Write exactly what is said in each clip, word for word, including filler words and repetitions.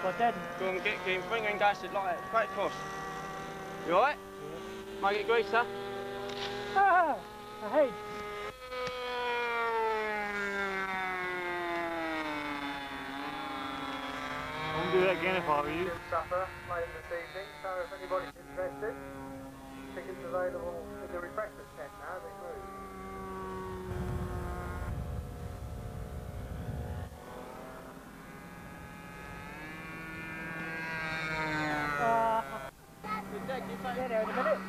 What dead? Go and get game, bring in gas, like that, quite close. You alright? Yeah. Might get greaser. Ah, I hate. I wouldn't do that again if I were you. Supper later this evening, so if anybody's interested, tickets available in the refreshment tent now, they grew. Uh, yeah, there in a minute.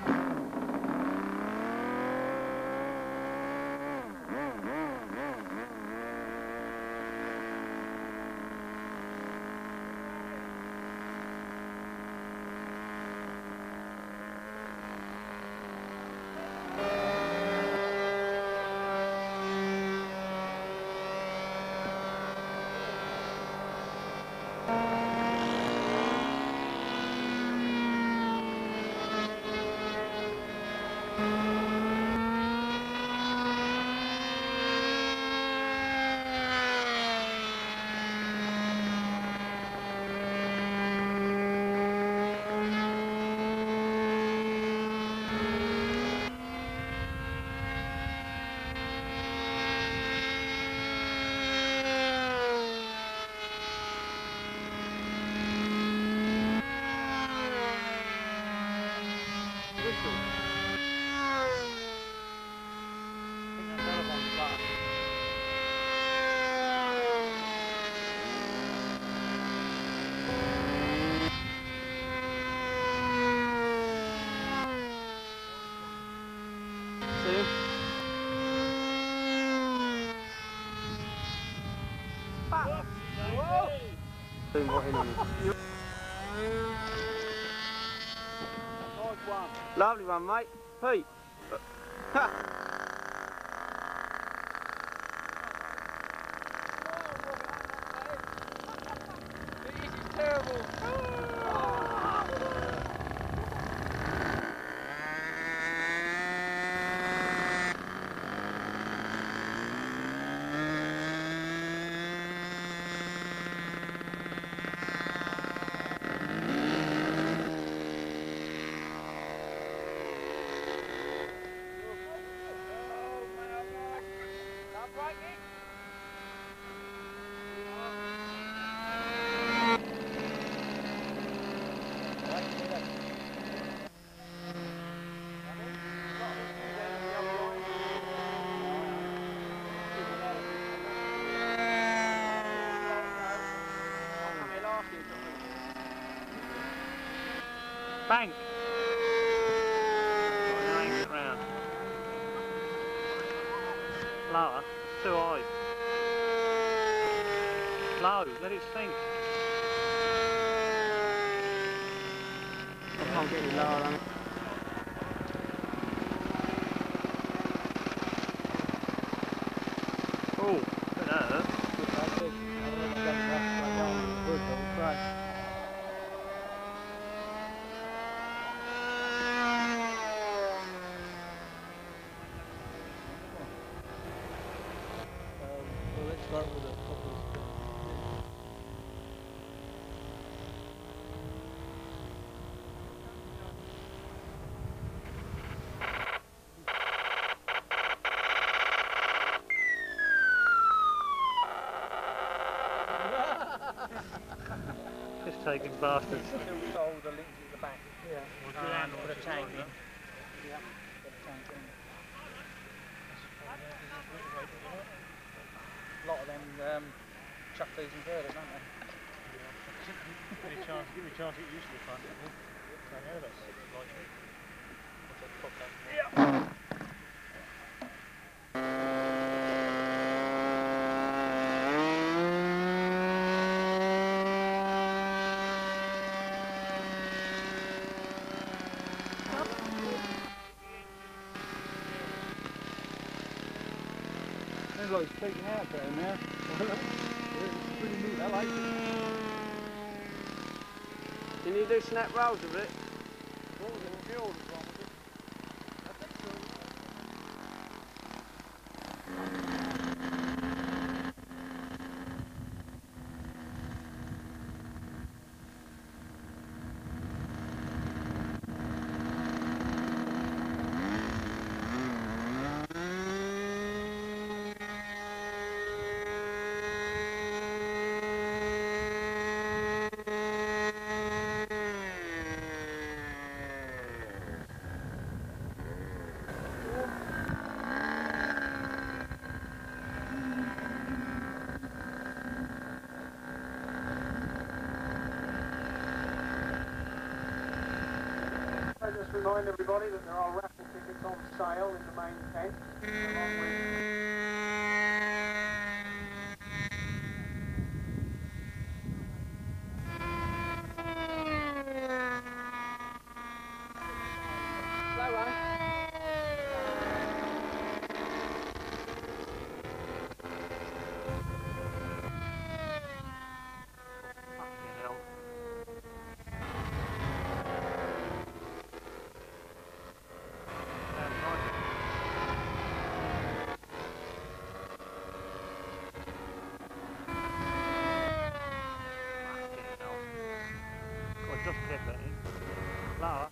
Lovely one, mate. Pete. Ha. This is terrible. Bank! Now angle it round. Lower, too high. Low, let it sink. I can't get any lower than it. Oh, look at that hurt. Start with a couple of spins. Just taking bastards. Still sold the links at the back. Yeah. We'll do um, put a tank in. Yeah. Put a tank in. A lot of them um, chuck these inverters, don't they? Give me a chance, give me a chance to get used to the front. Yeah. Seems like it's taking out down there. It's pretty neat, I like it. Can you do snap rolls with it? What was it? Fuel was wrong with it? I think so. remind everybody that there are raffle tickets on sale in the main tent, along with Just clip it in. Lower.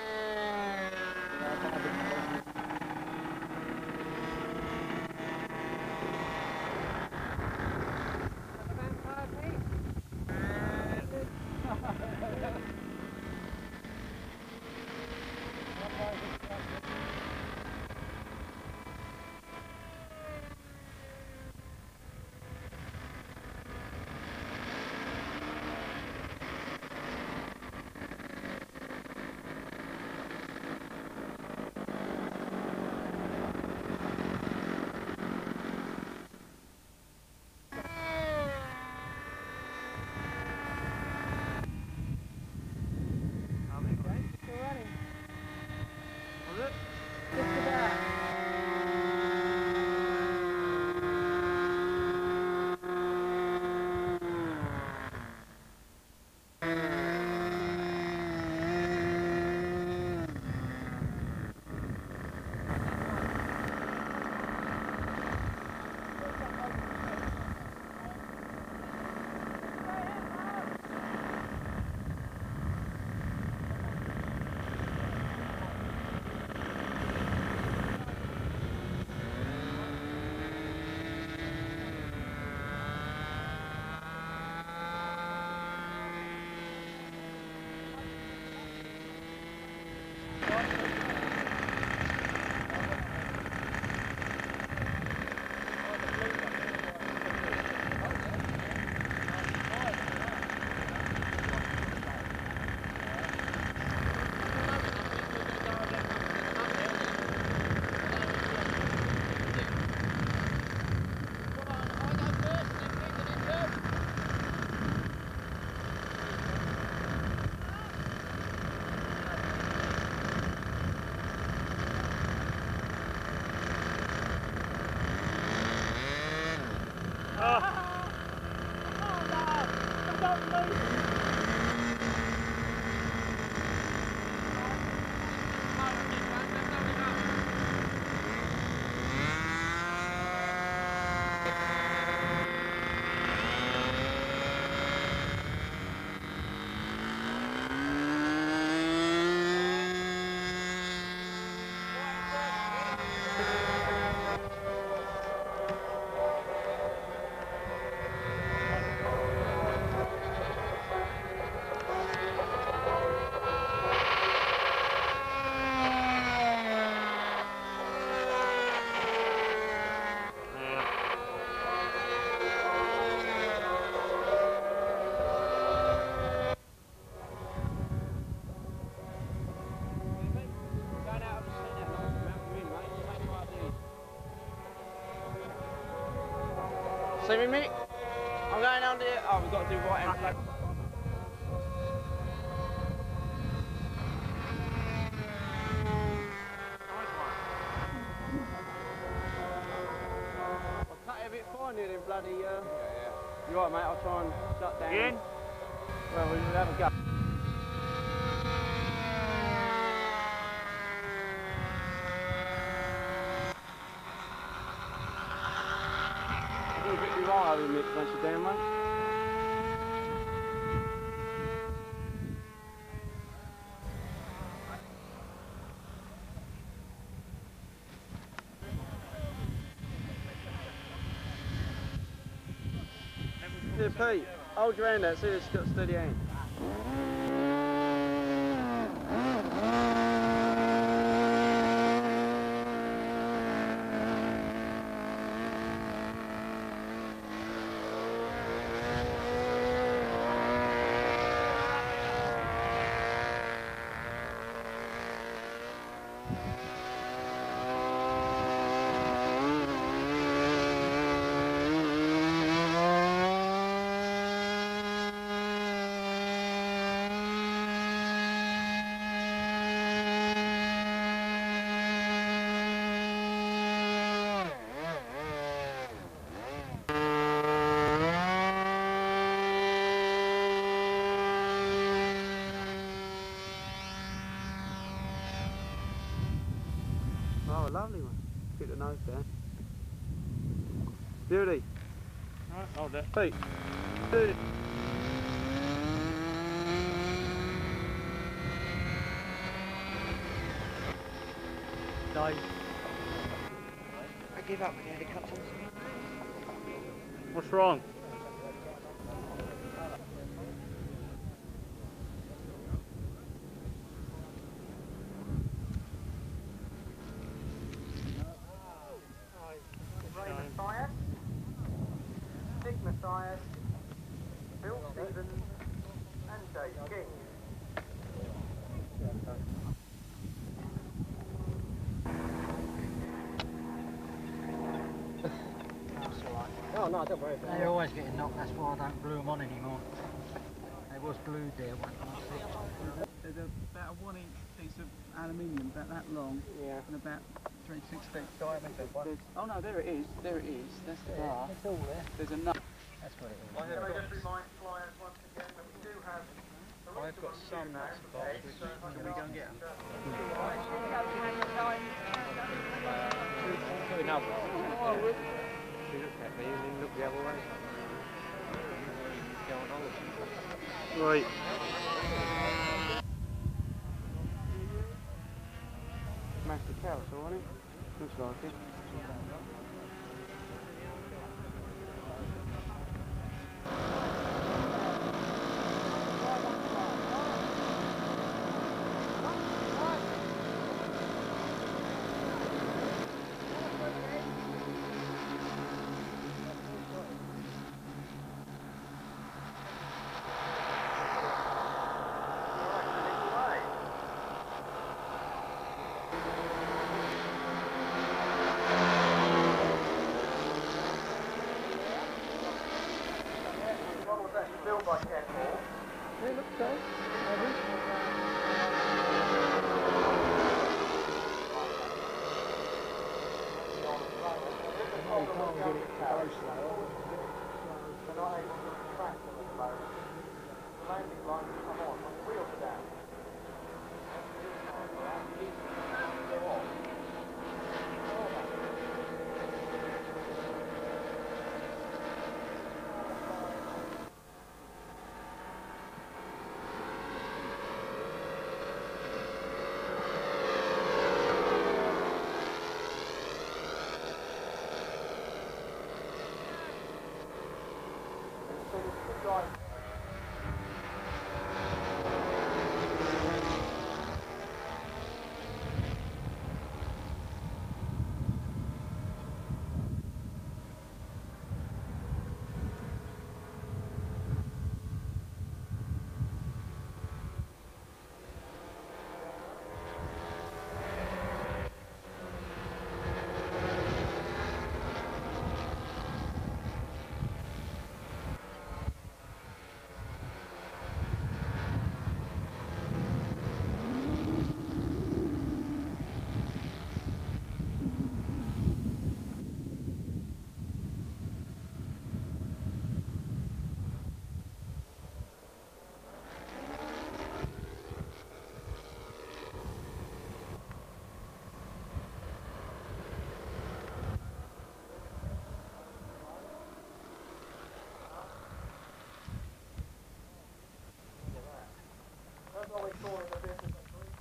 See me, mate? I'm going down there. Oh, we've got to do right and flag. I'll cut it a bit finer than bloody. Uh... Yeah, yeah. You're right, mate. I'll try and shut down. Again? Well, we'll have a go. A bit right over the mix once you're down, mate. Yeah, Pete, hold your hand out, see if it's got a steady hand. Oh, lovely one. Get the nose down. Beauty. Alright, hold that. Pete. Beauty. Dave. I give up with the helicopters. What's wrong? Ray Matthias, Nick Matthias, Bill Stevens, and Dave King. Oh no, don't worry about it. They're always getting knocked, that's why I don't glue them on anymore. They was glued there once. There's a, about a one inch piece of aluminium, about that long, Yeah. and about three six feet diameter. There's, oh no, there it is. There it is. That's the bar. It's all there. There's a nut. That's what it is. Can I just remind flyers once again that we do have I've got some nuts and bolts, which can we go and get them? If you look at me and then look the other way. Go on holiday. Right. Massive cow, so on it. Looks like it. What was actually built by Kenmore. It looks so. They're not able to retract them at the moment. The landing line has come on, but the wheels are down. So there's two guys. That's what we call in the business a grease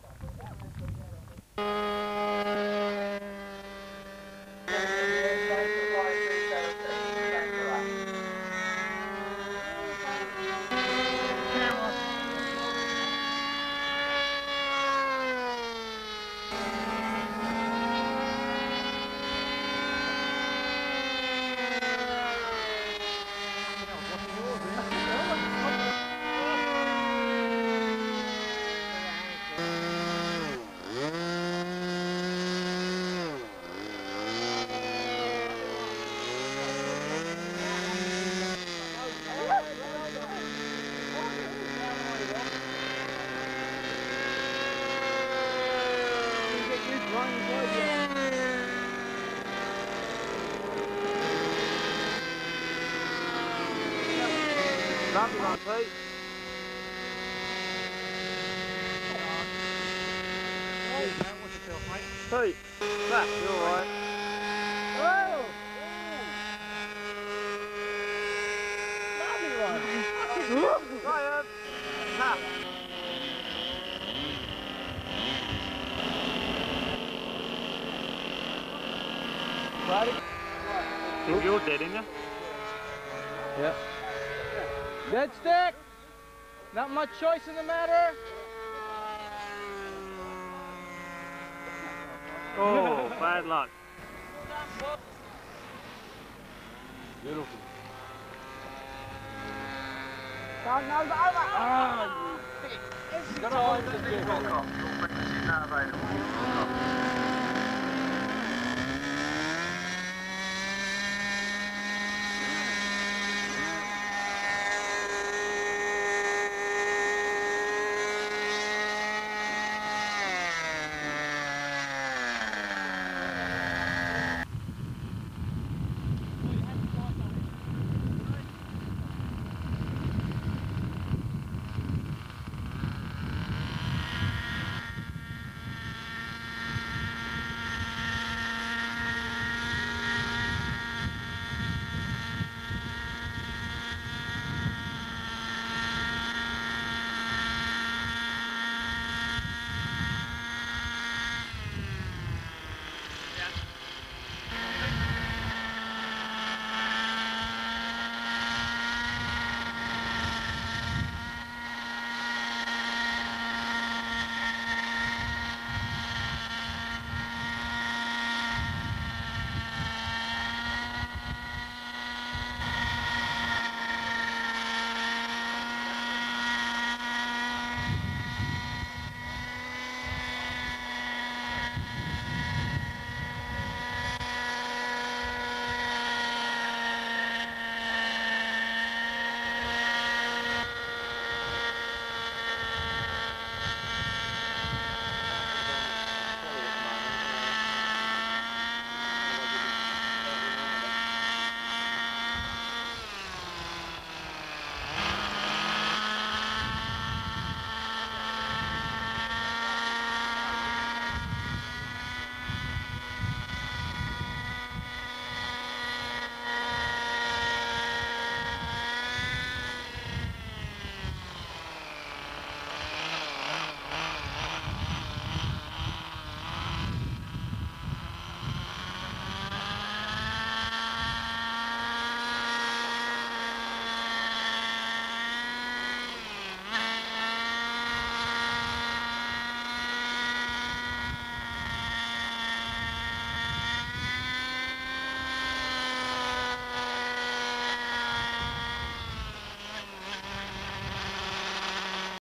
Lovely one, Pete. Pete, back. You're all right. Oh! Lovely one. Ryan. Tap. Think you're dead, ain't you? Yep. Dead stick. Not much choice in the matter. Oh, bad luck. Beautiful. Down, now, over. Ah, you. It's time to give it. Your frequency is now available.